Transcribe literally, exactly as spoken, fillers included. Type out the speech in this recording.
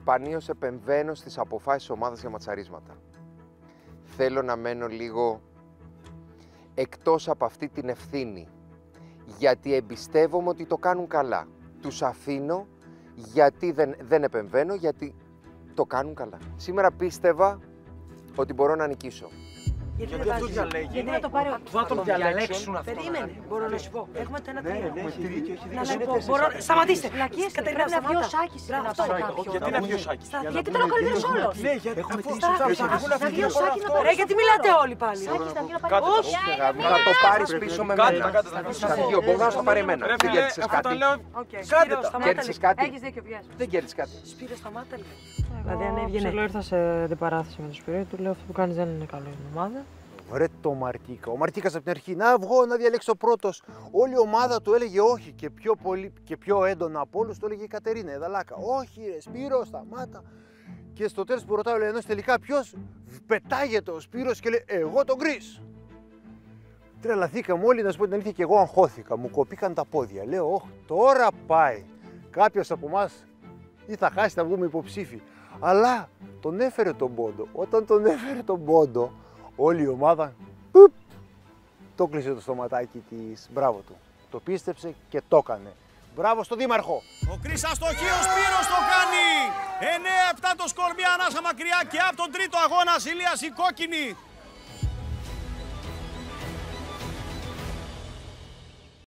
σπανίως επεμβαίνω στις αποφάσεις της ομάδας για ματσαρίσματα. Θέλω να μένω λίγο εκτός από αυτή την ευθύνη, γιατί εμπιστεύομαι ότι το κάνουν καλά. Τους αφήνω γιατί δεν, δεν επεμβαίνω, γιατί το κάνουν καλά. Σήμερα πίστευα ότι μπορώ να νικήσω. Γιατί, γιατί αυτό διαλέγει. Γιατί να το πάρει ο... Θα τον διαλέξουν αυτό. Περίμενε, μπορώ να σου πω. Έχουμε το ένα Ναι, τρία. ναι, έχει δίκιο, έχει Να σου δίκιο. πω, μπορώ... Σταματήστε. Πλακίες, πρέπει να βγει ο Σάκης. Γιατί να βγει ο Σάκης. Γιατί ήταν ο καλύτερος όλος. Ναι, γιατί Να βγει ο Σάκης να πάρει. Γιατί μιλάτε όλοι πάλι. Όχι, θα το πάρεις πίσω με μένα. Θα βγει ο Μπογδάνος, θα πάρει εμένα. Δεν κέρδισες κάτι. Κέρδισες κάτι. Έχεις δίκιο, πιάσου. Δεν κέρδισες κάτι. Σπύρο, σταμάτα λίγο. Δηλαδή, αν έβγαινε. Εγώ ήρθα σε αντιπαράθεση με τον Σπύρο, του λέω αυτό που κάνει δεν είναι καλό για την ομάδα. Ρε το Μαρτίκα. Ο Μαρτίκας από την αρχή να βγω να διαλέξω πρώτος. Όλη η ομάδα του έλεγε όχι και πιο, πολύ, και πιο έντονα από όλους το έλεγε η Κατερίνα, η Δαλάκα. Όχι ρε Σπύρο, σταμάτα. Και στο τέλος που ρωτάω, λέει, ενώ τελικά ποιος, πετάγεται ο Σπύρος και λέει εγώ τον Γκρις. Τρελαθήκαμε όλοι, να σου πω την αλήθεια, και εγώ αγχώθηκα. Μου κοπήκαν τα πόδια. Λέω, όχι, τώρα πάει. Κάποιος από εμάς ή θα χάσει, θα βγούμε υποψήφοι. Αλλά τον έφερε τον πόντο. Όταν τον έφερε τον πόντο, όλη η ομάδα πουπ, το κλείσε το στοματάκι της. Μπράβο του. Το πίστεψε και το έκανε. Μπράβο στον Δήμαρχο. Ο Γκρις αστοχεί, ο Σπύρος το κάνει. εννέα επτά το σκορ, μια ανάσα μακριά και από τον τρίτο αγώνα Ηλίας η κόκκινη.